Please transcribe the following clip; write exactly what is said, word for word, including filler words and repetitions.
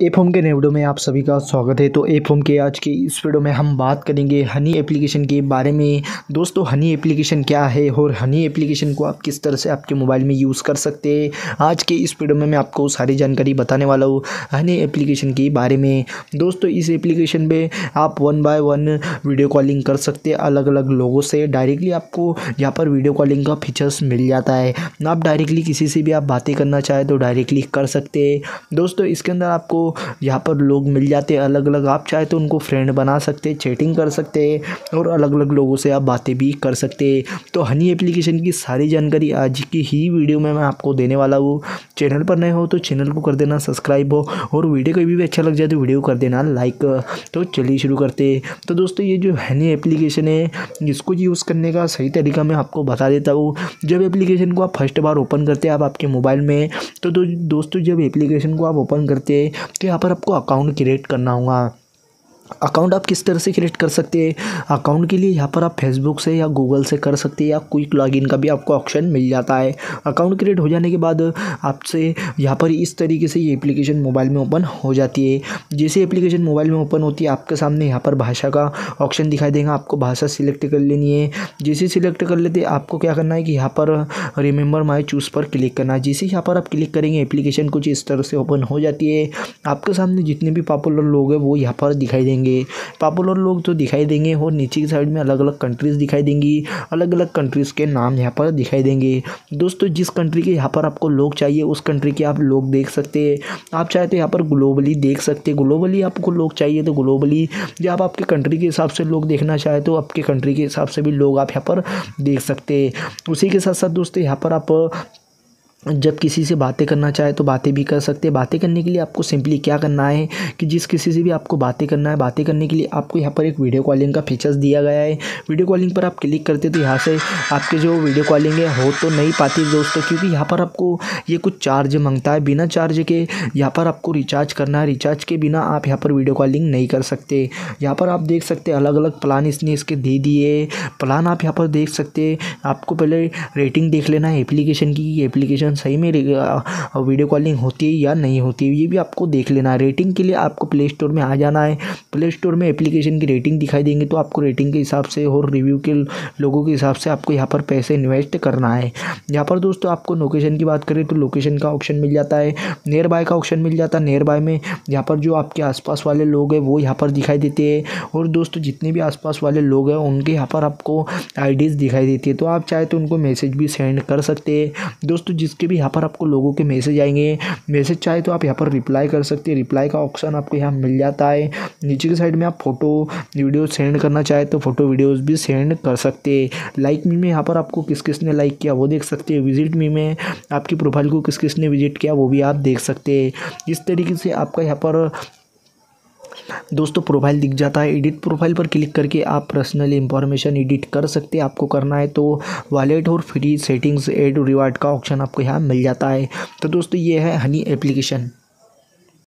F home के नए video में आप सभी का स्वागत है। तो एफ होम के आज के इस वीडियो में हम बात करेंगे हनी एप्लीकेशन के बारे में। दोस्तों, हनी एप्लीकेशन क्या है और हनी एप्लीकेशन को आप किस तरह से आपके मोबाइल में यूज़ कर सकते हैं, आज के इस वीडियो में मैं आपको सारी जानकारी बताने वाला हूँ हनी एप्लीकेशन के बारे में। दोस्तों, इस एप्लीकेशन में आप one by one video calling कर सकते हैं अलग अलग लोगों से। डायरेक्टली आपको यहाँ पर वीडियो कॉलिंग का फीचर्स मिल जाता है। आप डायरेक्टली किसी से भी आप बातें करना चाहें तो डायरेक्टली कर सकते हैं। दोस्तों, इसके अंदर आपको यहाँ पर लोग मिल जाते हैं अलग अलग। आप चाहे तो उनको फ्रेंड बना सकते हैं, चैटिंग कर सकते हैं और अलग अलग लोगों से आप बातें भी कर सकते हैं। तो हनी एप्लीकेशन की सारी जानकारी आज की ही वीडियो में मैं आपको देने वाला हूँ। चैनल पर नए हो तो चैनल को कर देना सब्सक्राइब हो, और वीडियो कभी भी अच्छा लग जाए तो वीडियो कर देना लाइक। तो चलिए शुरू करते हैं। तो दोस्तों, ये जो हनी एप्लीकेशन है इसको यूज़ करने का सही तरीका मैं आपको बता देता हूँ। जब एप्लीकेशन को आप फर्स्ट बार ओपन करते हैं आप आपके मोबाइल में, तो दो, दोस्तों जब एप्लीकेशन को आप ओपन करते हैं तो यहाँ पर आपको अकाउंट क्रिएट करना होगा। अकाउंट आप किस तरह से क्रिएट कर सकते हैं, अकाउंट के लिए यहाँ पर आप फेसबुक से या गूगल से कर सकते हैं, या क्विक लॉगिन का भी आपको ऑप्शन मिल जाता है। अकाउंट क्रिएट हो जाने के बाद आपसे यहाँ पर इस तरीके से ये एप्लीकेशन मोबाइल में ओपन हो जाती है। जैसे एप्लीकेशन मोबाइल में ओपन होती है आपके सामने यहाँ पर भाषा का ऑप्शन दिखाई देगा। आपको भाषा सिलेक्ट कर लेनी है। जैसे सिलेक्ट कर लेते आपको क्या करना है कि यहाँ पर रिमेंबर माई चूज़ पर क्लिक करना है। जैसे यहाँ पर आप क्लिक करेंगे एप्लीकेशन कुछ इस तरह से ओपन हो जाती है। आपके सामने जितने भी पॉपुलर लोग हैं वो यहाँ पर दिखाई देंगे। पॉपुलर लोग तो दिखाई देंगे और नीचे की साइड में अलग अलग कंट्रीज़ दिखाई देंगी। अलग अलग कंट्रीज़ के नाम यहाँ पर दिखाई देंगे। दोस्तों, जिस कंट्री के यहाँ पर आपको लोग चाहिए उस कंट्री के आप लोग देख सकते हैं। आप चाहे तो यहाँ पर ग्लोबली देख सकते हैं। ग्लोबली आपको लोग चाहिए तो ग्लोबली, जब आप आपके कंट्री के हिसाब से लोग देखना चाहे तो आपके कंट्री के हिसाब से भी लोग आप यहाँ पर देख सकते हैं। उसी के साथ साथ दोस्तों यहाँ पर आप जब किसी से बातें करना चाहे तो बातें भी कर सकते हैं। बातें करने के लिए आपको सिंपली क्या करना है कि जिस किसी से भी आपको बातें करना है, बातें करने के लिए आपको यहाँ पर एक वीडियो कॉलिंग का फीचर्स दिया गया है। वीडियो कॉलिंग पर आप क्लिक करते तो यहाँ से आपके जो वीडियो कॉलिंग है हो तो नहीं पाती दोस्तों, क्योंकि यहाँ पर आपको ये कुछ चार्ज मांगता है। बिना चार्ज के यहाँ पर आपको रिचार्ज करना है। रिचार्ज के बिना आप यहाँ पर वीडियो कॉलिंग नहीं कर सकते। यहाँ पर आप देख सकते हैं अलग अलग प्लान इसने इसके दे दिए। प्लान आप यहाँ पर देख सकते हैं। आपको पहले रेटिंग देख लेना है एप्लीकेशन की, एप्लीकेशन सही में वीडियो कॉलिंग होती है या नहीं होती है, ये भी आपको देख लेना है। रेटिंग के लिए आपको प्ले स्टोर में आ जाना है। प्ले स्टोर में एप्लीकेशन की रेटिंग दिखाई देंगे तो आपको रेटिंग के हिसाब से और रिव्यू के लोगों के हिसाब से आपको यहाँ पर पैसे इन्वेस्ट करना है। यहाँ पर दोस्तों आपको लोकेशन की बात करें तो लोकेशन का ऑप्शन मिल जाता है। नियर बाय का ऑप्शन मिल जाता है। नियर बाय में यहाँ पर जो आपके आसपास वाले लोग हैं वो यहाँ पर दिखाई देते हैं, और दोस्तों जितने भी आसपास वाले लोग हैं उनके यहाँ पर आपको आईडीज़ दिखाई देती है। तो आप चाहे तो उनको मैसेज भी सेंड कर सकते हैं। दोस्तों, जिसके भी यहाँ पर आपको लोगों के मैसेज आएंगे, मैसेज चाहे तो आप यहाँ पर रिप्लाई कर सकते हैं। रिप्लाई का ऑप्शन आपको यहाँ मिल जाता है। नीचे की साइड में आप फोटो वीडियो सेंड करना चाहे तो फोटो वीडियोस भी सेंड कर सकते हैं। लाइक मी में यहाँ पर आपको किस किस ने लाइक किया वो देख सकते हैं। विजिट मी में आपकी प्रोफाइल को किस किस ने विजिट किया वो भी आप देख सकते हैं। इस तरीके से आपका यहाँ पर दोस्तों प्रोफाइल दिख जाता है। एडिट प्रोफाइल पर क्लिक करके आप पर्सनल इंफॉर्मेशन एडिट कर सकते हैं। आपको करना है तो वॉलेट और फ्री सेटिंग्स एड रिवार्ड का ऑप्शन आपको यहाँ मिल जाता है। तो दोस्तों ये है हनी एप्लीकेशन।